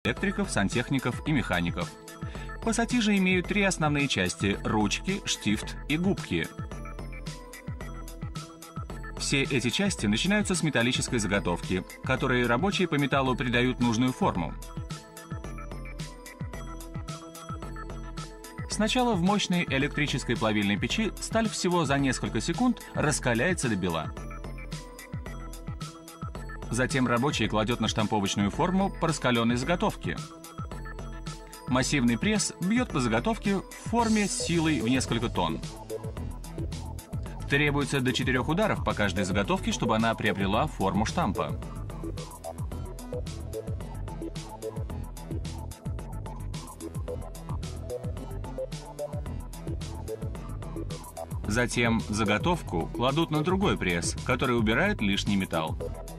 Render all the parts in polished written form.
электриков, сантехников и механиков. Пассатижи имеют три основные части – ручки, штифт и губки. Все эти части начинаются с металлической заготовки, которой рабочие по металлу придают нужную форму. Сначала в мощной электрической плавильной печи сталь всего за несколько секунд раскаляется до бела. Затем рабочий кладет на штамповочную форму по раскаленной заготовке. Массивный пресс бьет по заготовке в форме с силой в несколько тонн. Требуется до 4 ударов по каждой заготовке, чтобы она приобрела форму штампа. Затем заготовку кладут на другой пресс, который убирает лишний металл.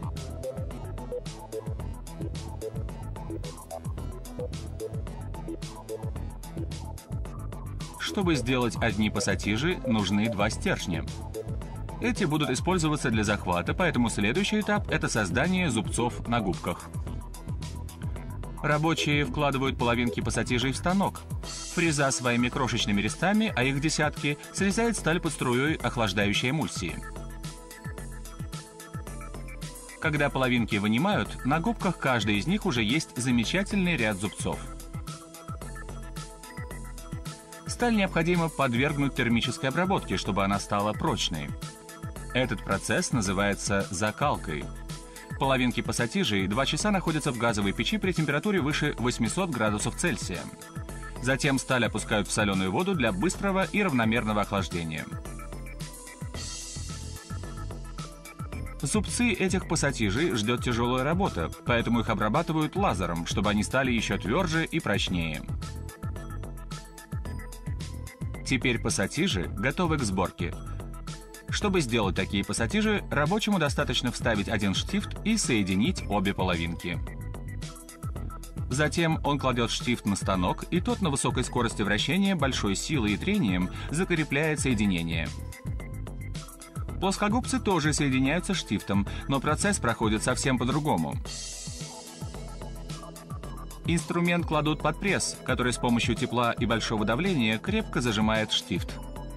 Чтобы сделать одни пассатижи, нужны два стержня. Эти будут использоваться для захвата, поэтому следующий этап – это создание зубцов на губках. Рабочие вкладывают половинки пассатижей в станок. Фреза своими крошечными резцами, а их десятки, срезает сталь под струей охлаждающей эмульсии. Когда половинки вынимают, на губках каждой из них уже есть замечательный ряд зубцов. Сталь необходимо подвергнуть термической обработке, чтобы она стала прочной. Этот процесс называется закалкой. Половинки пассатижей 2 часа находятся в газовой печи при температуре выше 800 градусов Цельсия. Затем сталь опускают в соленую воду для быстрого и равномерного охлаждения. Зубцы этих пассатижей ждет тяжелая работа, поэтому их обрабатывают лазером, чтобы они стали еще тверже и прочнее. Теперь пассатижи готовы к сборке. Чтобы сделать такие пассатижи, рабочему достаточно вставить один штифт и соединить обе половинки. Затем он кладет штифт на станок, и тот на высокой скорости вращения, большой силой и трением закрепляет соединение. Плоскогубцы тоже соединяются штифтом, но процесс проходит совсем по-другому. Инструмент кладут под пресс, который с помощью тепла и большого давления крепко зажимает штифт.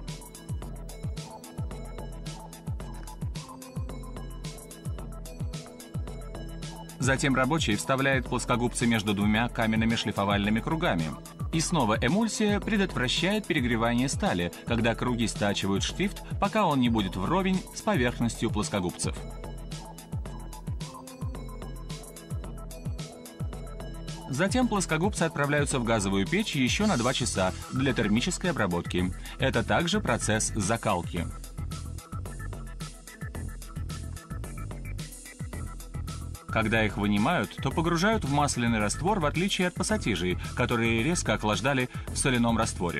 Затем рабочий вставляет плоскогубцы между двумя каменными шлифовальными кругами. И снова эмульсия предотвращает перегревание стали, когда круги стачивают штифт, пока он не будет вровень с поверхностью плоскогубцев. Затем плоскогубцы отправляются в газовую печь еще на 2 часа для термической обработки. Это также процесс закалки. Когда их вынимают, то погружают в масляный раствор, в отличие от пассатижей, которые резко охлаждали в соляном растворе.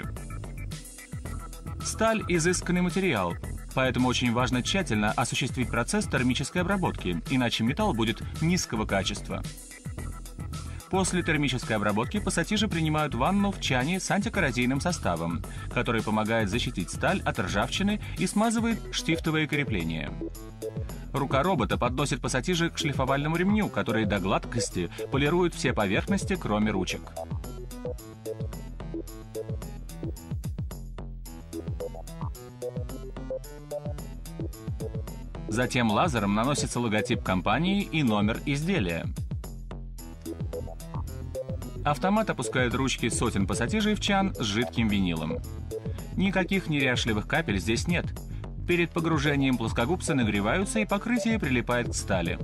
Сталь – изысканный материал, поэтому очень важно тщательно осуществить процесс термической обработки, иначе металл будет низкого качества. После термической обработки пассатижи принимают ванну в чане с антикоррозийным составом, который помогает защитить сталь от ржавчины и смазывает штифтовые крепления. Рука робота подносит пассатижи к шлифовальному ремню, который до гладкости полирует все поверхности, кроме ручек. Затем лазером наносится логотип компании и номер изделия. Автомат опускает ручки сотен пассатижей в чан с жидким винилом. Никаких неряшливых капель здесь нет. Перед погружением плоскогубцы нагреваются, и покрытие прилипает к стали.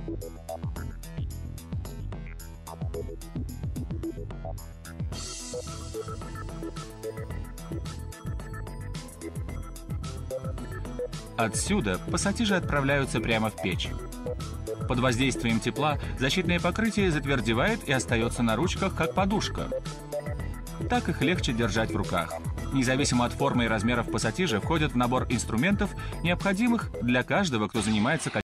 Отсюда пассатижи отправляются прямо в печь. Под воздействием тепла защитное покрытие затвердевает и остается на ручках, как подушка. Так их легче держать в руках. Независимо от формы и размеров пассатижи входят в набор инструментов, необходимых для каждого, кто занимается